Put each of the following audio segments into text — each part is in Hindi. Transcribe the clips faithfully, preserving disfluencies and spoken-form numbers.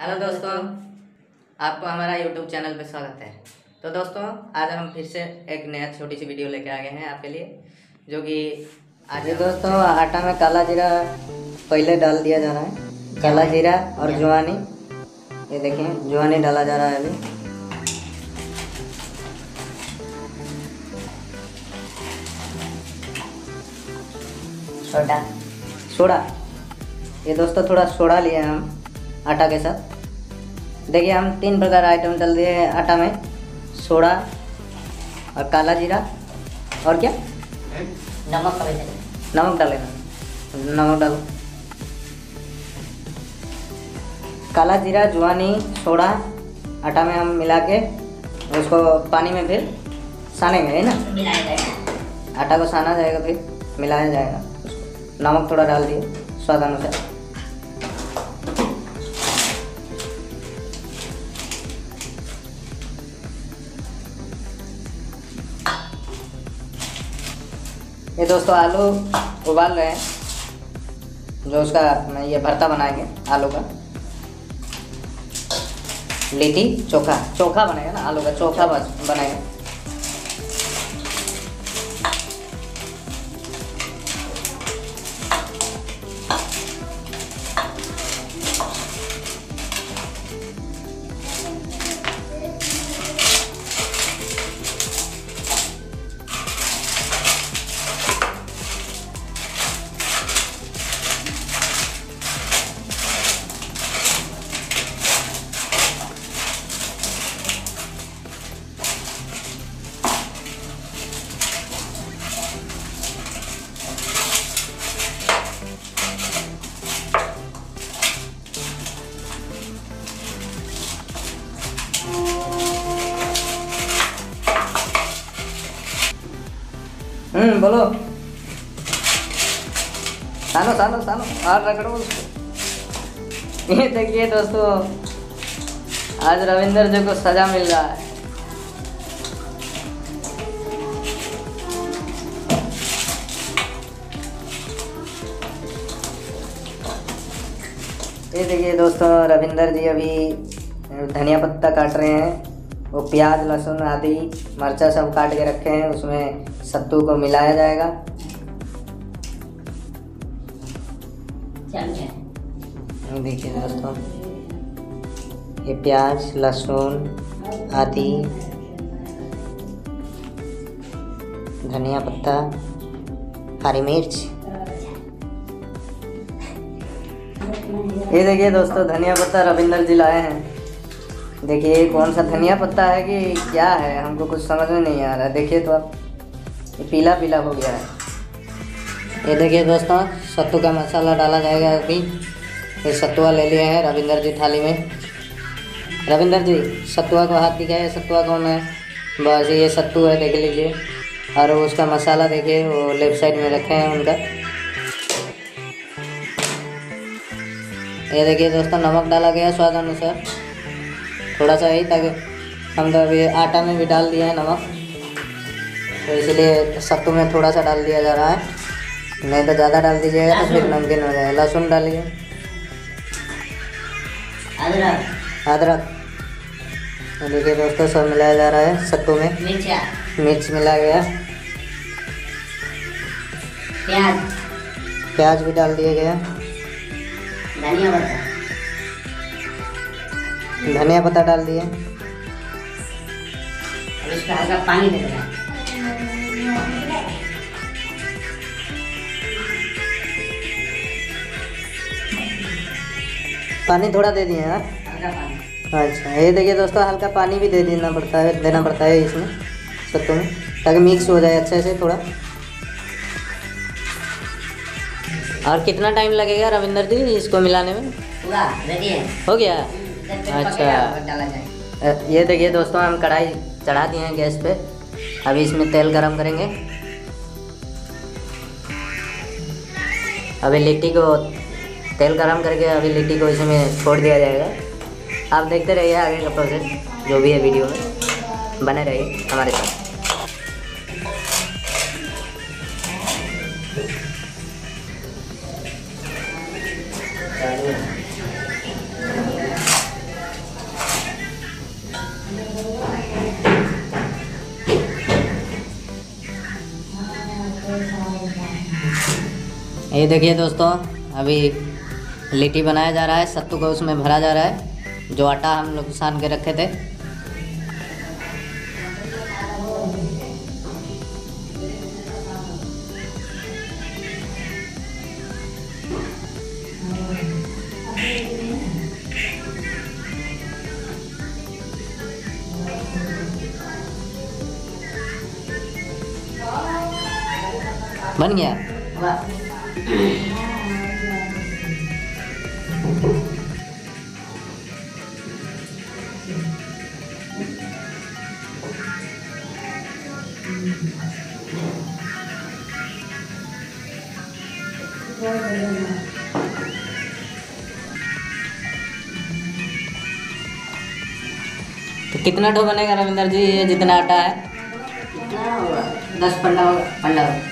हेलो दोस्तों, आपको हमारा यूट्यूब चैनल पे स्वागत है। तो दोस्तों, आज हम फिर से एक नया छोटी सी वीडियो लेके आ गए हैं आपके लिए, जो कि आज ये दोस्तों आटा में काला जीरा पहले डाल दिया जा रहा है। काला जीरा और ज्वानी, ये देखिए ज्वानी डाला जा रहा है अभी। सोडा सोडा ये दोस्तों थोड़ा सोडा लिए हम आटा के साथ। देखिए हम तीन प्रकार आइटम डाल दिए हैं आटा में, सोडा और काला जीरा और क्या नमक नमक डालेगा, नमक डालो। काला जीरा, ज्वानी, सोडा आटा में हम मिला के उसको पानी में फिर सानेंगे, है ना। मिलाया जाएगा, आटा को साना जाएगा, फिर मिलाया जाएगा। नमक थोड़ा डाल दिए स्वाद अनुसार। ये दोस्तों आलू उबाल रहे हैं, जो उसका ये भरता बनाएंगे आलू का। लिट्टी चोखा चोखा बनेगा ना, आलू का चोखा बनेगा। हम्म बोलो, सानो सानो सानो और रगड़ो उसको। ये देखिए दोस्तों, आज रविंदर जी को सजा मिल रहा है। ये देखिए दोस्तों, रविंदर जी अभी धनिया पत्ता काट रहे हैं। वो प्याज, लहसुन आदि मर्चा सब काट के रखे हैं, उसमें सत्तू को मिलाया जाएगा। देखिए दोस्तों, ये प्याज, लहसुन आदि, धनिया पत्ता, हरी मिर्च। ये देखिए दोस्तों, धनिया पत्ता रविंदर जी लाए हैं। देखिए कौन सा धनिया पत्ता है कि क्या है, हमको कुछ समझ में नहीं आ रहा है। देखिए तो आप, ये पीला पीला हो गया है। ये देखिए दोस्तों, सत्तू का मसाला डाला जाएगा अभी। ये सत्तुआ ले लिया है रविंदर जी थाली में। रविंदर जी सत्तुआ को हाथ दिखाए, सत्तुआ कौन है? बस ये सत्तू है, देख लीजिए। और उसका मसाला देखिए, वो लेफ्ट साइड में रखे हैं उनका। ये देखिए दोस्तों, नमक डाला गया स्वाद अनुसार, थोड़ा सा ही, ताकि हम तो अभी आटा में भी डाल दिया है नमक, तो इसलिए सत्तू में थोड़ा सा डाल दिया जा रहा है, नहीं तो ज़्यादा डाल दीजिएगा तो फिर नमकीन हो जाएगा। लहसुन डालिए, अदरक अदरक देखिए दोस्तों, सब मिलाया जा रहा है सत्तू में। मिर्च मिला गया, प्याज प्याज भी डाल दिया गया, धनिया पत्ता धनिया पत्ता डाल दिए। इसका हल्का पानी दे देना। पानी थोड़ा दे दिए हैं। अच्छा, ये देखिए दोस्तों, हल्का पानी भी दे देना पड़ता है देना पड़ता है इसमें सत्तू में, ताकि मिक्स हो जाए अच्छे से थोड़ा। और कितना टाइम लगेगा रविंदर जी इसको मिलाने में? पूरा रेडी है, हो गया। अच्छा, ये देखिए दोस्तों, हम कढ़ाई चढ़ा दिए हैं गैस पे। अभी इसमें तेल गरम करेंगे। अभी लिट्टी को तेल गरम करके अभी लिट्टी को इसमें छोड़ दिया जाएगा। आप देखते रहिए आगे का प्रोसेस, जो भी है वीडियो में बने रहिए हमारे साथ। ये देखिए दोस्तों, अभी लिट्टी बनाया जा रहा है, सत्तू को उसमें भरा जा रहा है, जो आटा हम लोग सान के रखे थे। बन गया। तो कितना डो बनेगा रविंदर जी? ये जितना आटा है कितना होगा? दस पंडा होगा। पंडा होगा।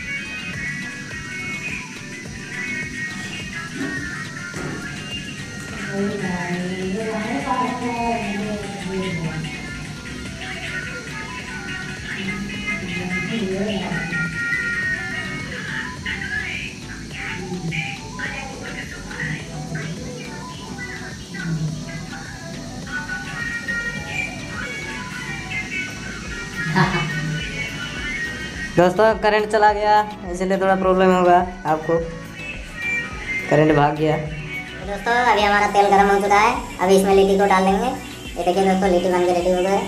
दोस्तों करंट चला गया, इसलिए थोड़ा प्रॉब्लम होगा आपको। करंट भाग गया। तो दोस्तों अभी हमारा तेल गर्म हो चुका है, अभी इसमें लिट्टी को डाल देंगे। ये देखिए दोस्तों, लिट्टी बन के रेडी हो गया है।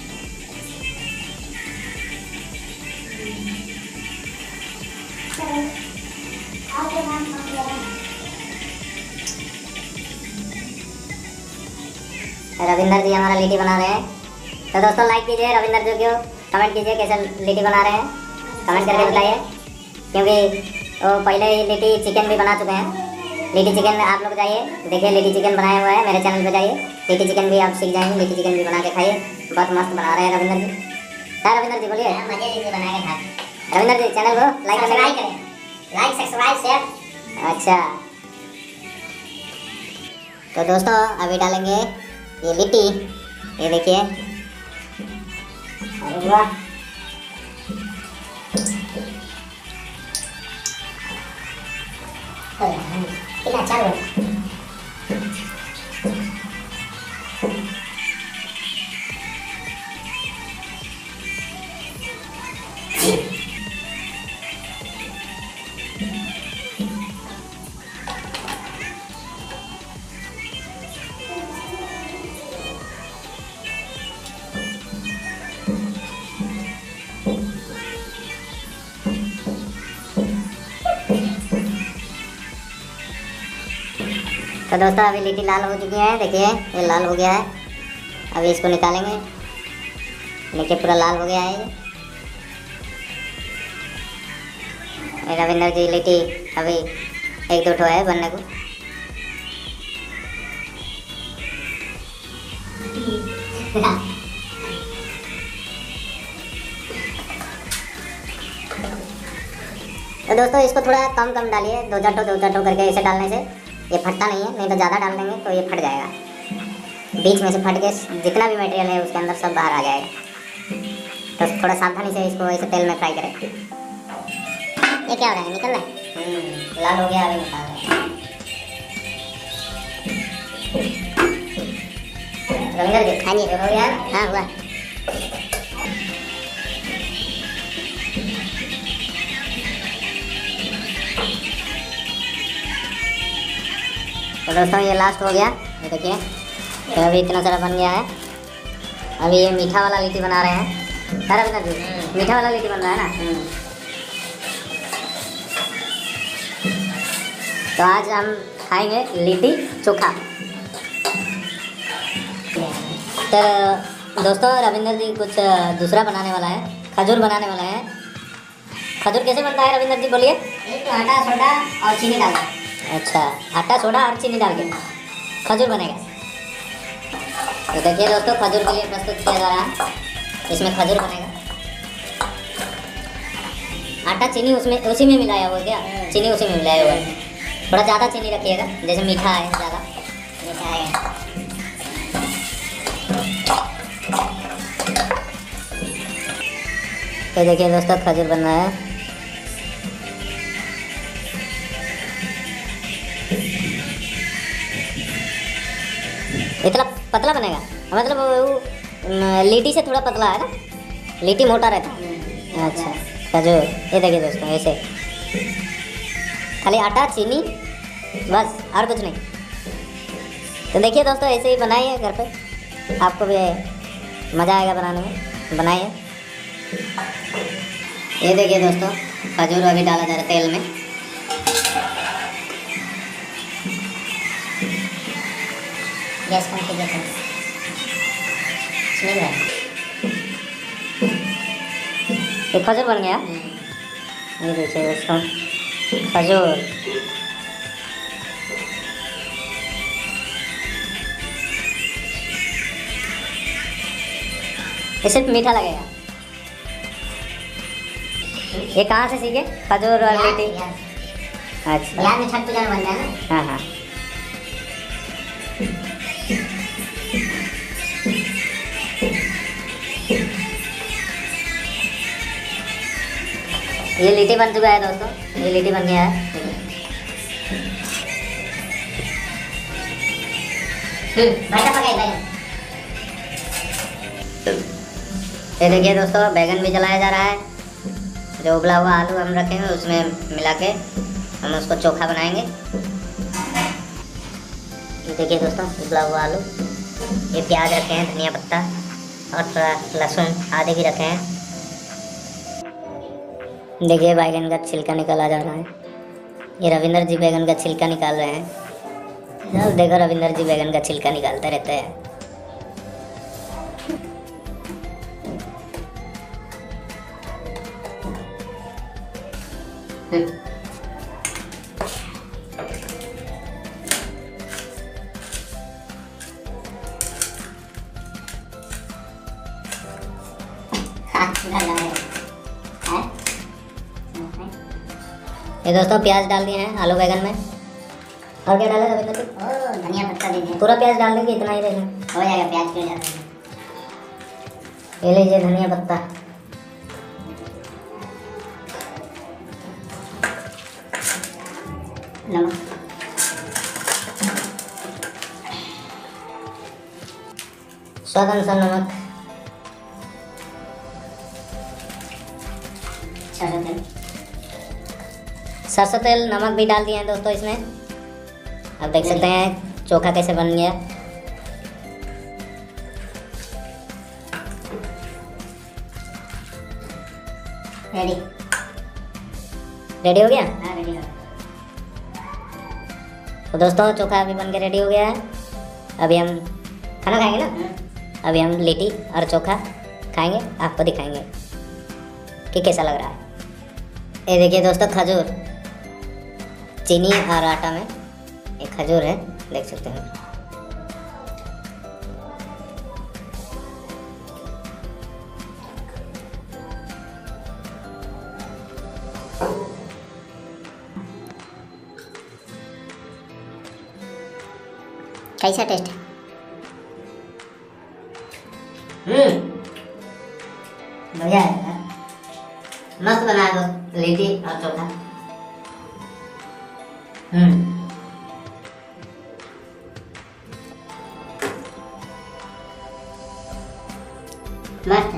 रविंदर जी हमारा लिट्टी बना रहे हैं। तो दोस्तों लाइक कीजिए, रविंदर जी को कमेंट कीजिए कैसे लिट्टी बना रहे हैं, कमेंट करके बताइए, क्योंकि वो पहले ही लिट्टी चिकन भी बना चुके हैं। लिट्टी चिकन आप लोग जाइए देखिए, लिट्टी चिकन बनाया हुआ है मेरे चैनल पे, जाइए लिट्टी चिकन भी आप सीख जाएंगे। लिट्टी चिकन भी बना के खाइए, बहुत मस्त बना रहे हैं रविंदर जी। क्या रविंदर जी बोलिए? मजे लीजिए बना के खा। रविंदर जी चैनल को लाइक करें, लाइक सब्सक्राइब शेयर। अच्छा तो दोस्तों अभी डालेंगे ये लिट्टी, ये देखिए। अरे वाह, कितना अच्छा हुआ। तो दोस्तों अभी लिट्टी लाल हो चुकी है, देखिए ये लाल हो गया है। अभी इसको निकालेंगे, देखिए पूरा लाल हो गया है ये। रविंदर जी लिट्टी अभी एक दो ठो है बनने को। तो दोस्तों इसको थोड़ा कम कम डालिए, दो चार ठो दो चार ठो करके ऐसे डालने से ये फटता नहीं है, नहीं तो ज़्यादा डाल देंगे तो ये फट जाएगा। बीच में से फट के जितना भी मटेरियल है उसके अंदर सब बाहर आ जाएगा। तो थोड़ा सावधानी से इसको ऐसे तेल में फ्राई करें। ये क्या हो रहा है? निकल रहा है। लाल हो गया, अभी निकाल रहे हैं। रविंदर जी हाँ जी हो गया। हाँ हुआ। तो दोस्तों ये लास्ट हो गया, ये देखिए। तो अभी इतना सारा बन गया है। अभी ये मीठा वाला लिट्टी बना रहे हैं। सारा बना जी मीठा वाला लिट्टी बन रहा है ना। तो आज हम खाएंगे लिट्टी चोखा। तो दोस्तों रविंदर जी कुछ दूसरा बनाने वाला है, खजूर बनाने वाला है। खजूर कैसे बनता है रविंदर जी बोलिए? एक तो आटा सोडा और चीनी डालना। अच्छा, आटा सोडा और चीनी डाल के खजूर बनेगा। तो देखिए दोस्तों, खजूर के लिए प्रस्तुत किया जा रहा है। इसमें खजूर बनेगा। आटा चीनी उसमें उसी में मिलाया हुआ, क्या चीनी उसी में मिलाया हुआ है। थोड़ा ज़्यादा चीनी रखिएगा, जैसे मीठा है ज़्यादा मीठा है। तो देखिए दोस्तों खजूर बन रहा है। इतना पतला बनेगा, मतलब वो न, लीटी से थोड़ा पतला है ना, लीटी मोटा रहता है। अच्छा खजूर, ये देखिए दोस्तों ऐसे खाली आटा चीनी बस, और कुछ नहीं। तो देखिए दोस्तों ऐसे ही बनाइए घर पे, आपको भी मज़ा आएगा बनाने में, बनाइए। ये देखिए दोस्तों खजूर अभी डाला जा रहा है तेल में। गैस कम कीजिए, नहीं रहा ये खजूर बन गया। ये देखिए दोस्तों खजूर, ये सिर्फ मीठा लगेगा। ये कहाँ से सीखे खजूर और लिट्टी? अच्छा बिहार में छठ पूजा में बनता है ना। हाँ हाँ ये लिट्टी बन चुका है दोस्तों, ये लिट्टी बन गया है। ये देखिए दोस्तों बैगन भी जलाया जा रहा है। जो उबला हुआ आलू हम रखे हैं उसमें मिला के हम उसको चोखा बनाएंगे। ये देखिए दोस्तों उबला हुआ आलू, ये प्याज रखे हैं, धनिया पत्ता और थोड़ा लहसुन आदि भी रखे हैं। देखिए बैगन का छिलका निकाला जा रहा है। ये रविंदर जी बैगन का छिलका निकाल रहे हैं। देखो रविंदर जी बैगन का छिलका निकालते रहते हैं। ये दोस्तों प्याज डाल दिए हैं आलू बैगन में। और क्या डाला रविंदर जी? धनिया पत्ता दीजिए। पूरा प्याज डाल देंगे, इतना ही देना हो जाएगा। प्याज क्यों डालते हैं? ये लीजिए धनिया पत्ता। नमक, स्वाद अनुसार नमक, सरसों तेल, सरसों तेल नमक भी डाल दिए हैं दोस्तों इसमें। अब देख सकते हैं चोखा कैसे बन गया। रेडी रेडी हो गया? हाँ रेडी हो गया। तो दोस्तों चोखा अभी बन के रेडी हो गया है। अभी हम खाना खाएंगे ना। अभी हम लिट्टी और चोखा खाएंगे, आपको दिखाएंगे कि कैसा लग रहा है। ये देखिए दोस्तों खजूर, चीनी और आटा में एक खजूर है, देख सकते हैं। कैसा टेस्ट है? हम्म बढ़िया है, मस्त बना है दोस्त लिट्टी और चोखा। हम्म मस्त है।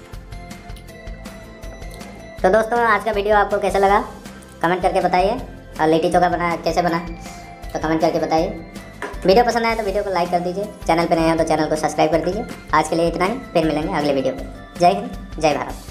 तो दोस्तों आज का वीडियो आपको कैसा लगा कमेंट करके बताइए, और लिट्टी चोखा बना कैसे बना तो कमेंट करके बताइए। वीडियो पसंद आए तो वीडियो को लाइक कर दीजिए, चैनल पर नए हैं तो चैनल को सब्सक्राइब कर दीजिए। आज के लिए इतना ही, फिर मिलेंगे अगले वीडियो में। जय हिंद, जय भारत।